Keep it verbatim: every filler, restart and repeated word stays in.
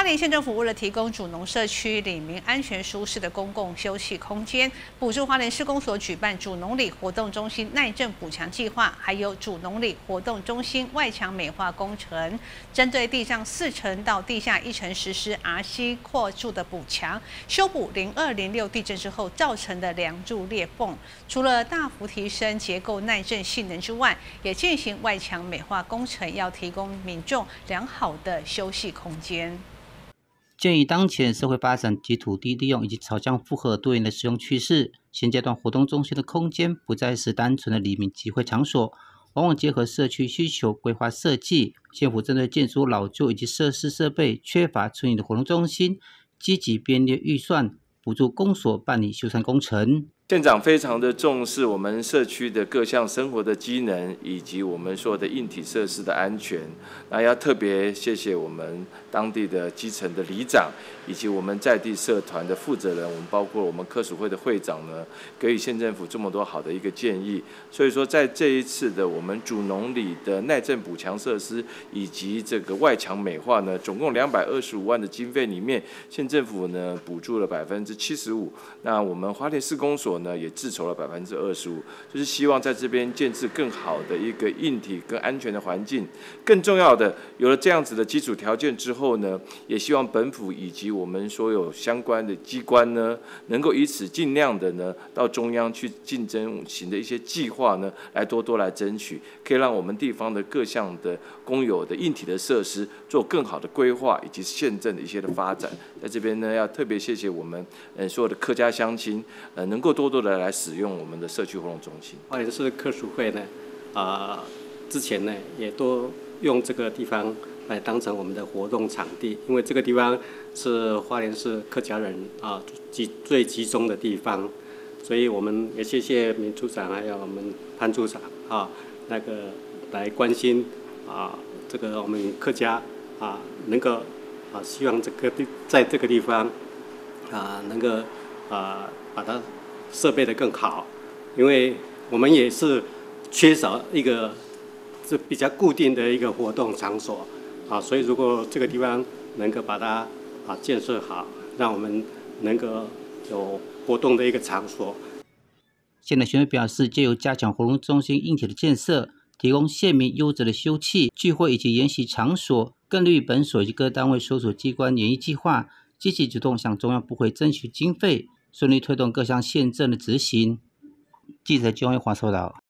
莲县政府为了提供主农社区里民安全舒适的公共休憩空间，补助花莲市公所举办主农里活动中心耐震补强计划，还有主农里活动中心外墙美化工程，针对地上四层到地下一层实施 R C 扩筑的补强，修补零二零六地震之后造成的梁柱裂缝。除了大幅提升结构耐震性能之外，也进行外墙美化工程，要提供民众良好的休息空间。 鉴于当前社会发展及土地利用以及朝向复合多元的使用趋势，现阶段活动中心的空间不再是单纯的黎明集会场所，往往结合社区需求规划设计。县府针对建筑老旧以及设施设备缺乏存疑的活动中心，积极编列预算，补助公所办理修缮工程。 县长非常的重视我们社区的各项生活的机能，以及我们所有的硬体设施的安全。那要特别谢谢我们当地的基层的里长，以及我们在地社团的负责人，我们包括我们科属会的会长呢，给予县政府这么多好的一个建议。所以说，在这一次的我们主农里的耐震补强设施以及这个外墙美化呢，总共两百二十五万的经费里面，县政府呢补助了百分之七十五。那我们花莲市公所呢也自筹了百分之二十五，就是希望在这边建置更好的一个硬体跟安全的环境。更重要的，有了这样子的基础条件之后呢，也希望本府以及我们所有相关的机关呢，能够以此尽量的呢到中央去竞争型的一些计划呢，来多多来争取，可以让我们地方的各项的公有的硬体的设施做更好的规划以及县政的一些的发展。在这边呢，要特别谢谢我们呃所有的客家乡亲，呃能够多多的来使用我们的社区活动中心。 花莲市科属会呢，啊、呃，之前呢也都用这个地方来当成我们的活动场地，因为这个地方是花莲市客家人啊集最集中的地方，所以我们也谢谢民处长还有我们潘处长啊，那个来关心啊这个我们客家啊能够啊希望这个地在这个地方啊能够啊把它设备的更好，因为我们也是缺少一个是比较固定的一个活动场所啊，所以如果这个地方能够把它啊建设好，让我们能够有活动的一个场所。 县的选委表示，借由加强活动中心硬体的建设，提供县民优质的休憩、聚会以及研习场所，更利于本所以及各单位所属机关研议计划，积极主动向中央部会争取经费，顺利推动各项县政的执行。记者江惠华报道。